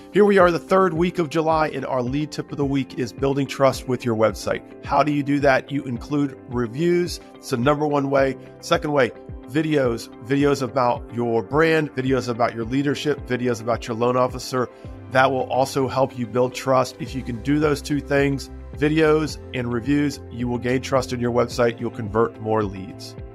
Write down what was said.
Here we are, the third week of July, and our lead tip of the week is building trust with your website. How do you do that? You include reviews. It's the number one way. Second way, videos about your brand, videos about your leadership, videos about your loan officer. That will also help you build trust. If you can do those two things, videos and reviews, you will gain trust in your website. You'll convert more leads.